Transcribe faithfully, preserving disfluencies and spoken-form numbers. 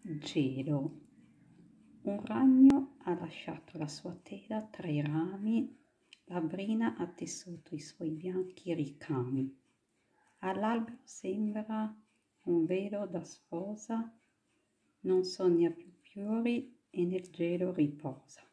Gelo. Un ragno ha lasciato la sua tela tra i rami, la brina ha tessuto i suoi bianchi ricami. All'albero sembra un velo da sposa, non sogna più fiori e nel gelo riposa.